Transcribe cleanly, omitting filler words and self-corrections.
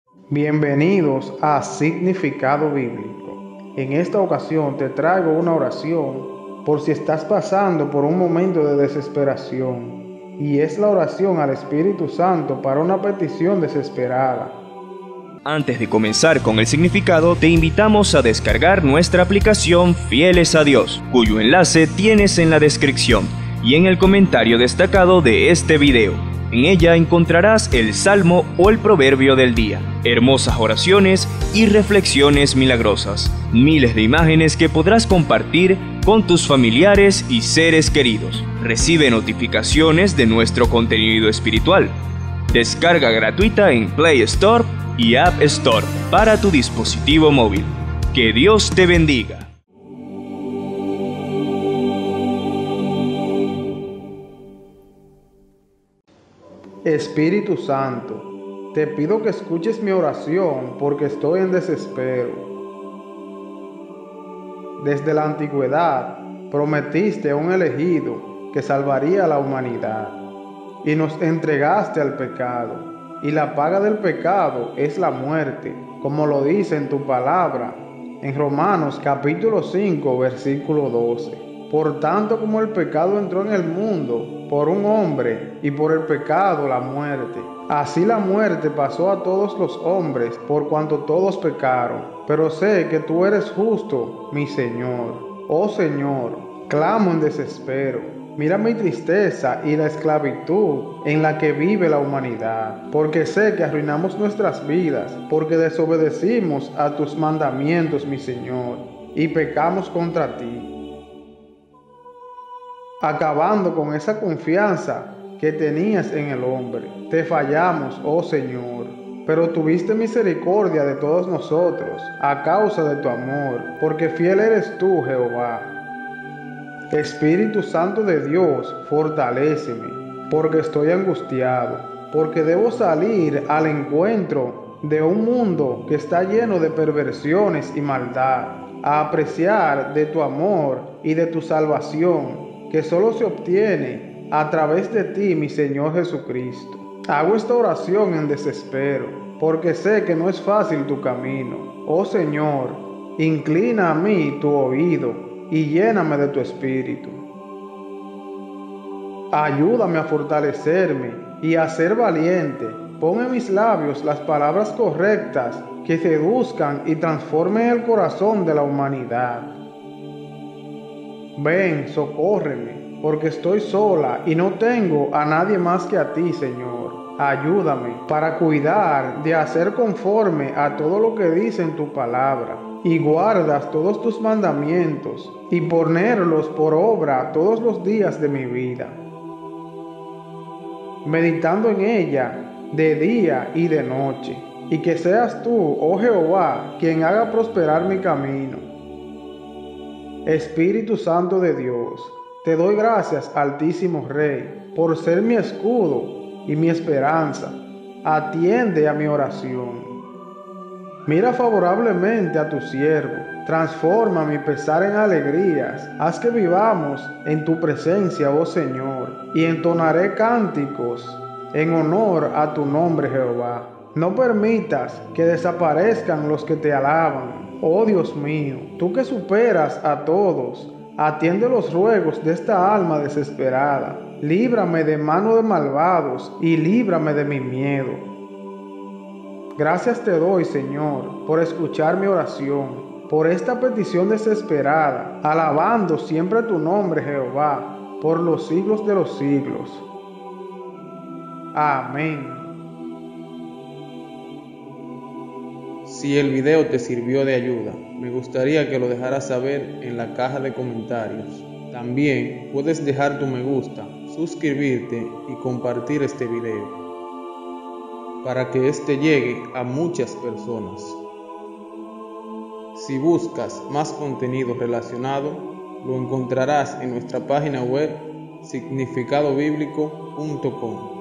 Bienvenidos a Significado Bíblico. En esta ocasión te traigo una oración por si estás pasando por un momento de desesperación, y es la oración al Espíritu Santo para una petición desesperada. Antes de comenzar con el significado, te invitamos a descargar nuestra aplicación Fieles a Dios, cuyo enlace tienes en la descripción y en el comentario destacado de este video. En ella encontrarás el salmo o el proverbio del día, hermosas oraciones y reflexiones milagrosas, miles de imágenes que podrás compartir con tus familiares y seres queridos. Recibe notificaciones de nuestro contenido espiritual. Descarga gratuita en Play Store y App Store para tu dispositivo móvil. Que Dios te bendiga. Espíritu Santo, te pido que escuches mi oración porque estoy en desespero. Desde la antigüedad prometiste a un elegido que salvaría a la humanidad y nos entregaste al pecado, y la paga del pecado es la muerte, como lo dice en tu palabra en Romanos capítulo 5 versículo 12. Por tanto, como el pecado entró en el mundo por un hombre, y por el pecado la muerte, así la muerte pasó a todos los hombres por cuanto todos pecaron. Pero sé que tú eres justo, mi Señor. Oh Señor, clamo en desespero. Mira mi tristeza y la esclavitud en la que vive la humanidad, porque sé que arruinamos nuestras vidas, porque desobedecimos a tus mandamientos, mi Señor, y pecamos contra ti, acabando con esa confianza que tenías en el hombre. Te fallamos, oh Señor, pero tuviste misericordia de todos nosotros a causa de tu amor, porque fiel eres tú, Jehová. Espíritu Santo de Dios, fortaléceme, porque estoy angustiado, porque debo salir al encuentro de un mundo que está lleno de perversiones y maldad, a apreciar de tu amor y de tu salvación, que solo se obtiene a través de ti, mi Señor Jesucristo. Hago esta oración en desespero, porque sé que no es fácil tu camino. Oh Señor, inclina a mí tu oído y lléname de tu espíritu. Ayúdame a fortalecerme y a ser valiente. Pon en mis labios las palabras correctas que seduzcan y transformen el corazón de la humanidad. Ven, socórreme, porque estoy sola y no tengo a nadie más que a ti, Señor. Ayúdame para cuidar de hacer conforme a todo lo que dice en tu palabra, y guardas todos tus mandamientos, y ponerlos por obra todos los días de mi vida, meditando en ella de día y de noche, y que seas tú, oh Jehová, quien haga prosperar mi camino. Espíritu Santo de Dios, te doy gracias, Altísimo Rey, por ser mi escudo y mi esperanza. Atiende a mi oración. Mira favorablemente a tu siervo, transforma mi pesar en alegrías. Haz que vivamos en tu presencia, oh Señor, y entonaré cánticos en honor a tu nombre, Jehová. No permitas que desaparezcan los que te alaban. Oh Dios mío, tú que superas a todos, atiende los ruegos de esta alma desesperada. Líbrame de mano de malvados y líbrame de mi miedo. Gracias te doy, Señor, por escuchar mi oración, por esta petición desesperada, alabando siempre tu nombre, Jehová, por los siglos de los siglos. Amén. Si el video te sirvió de ayuda, me gustaría que lo dejaras saber en la caja de comentarios. También puedes dejar tu me gusta, suscribirte y compartir este video para que este llegue a muchas personas. Si buscas más contenido relacionado, lo encontrarás en nuestra página web significadobiblico.com.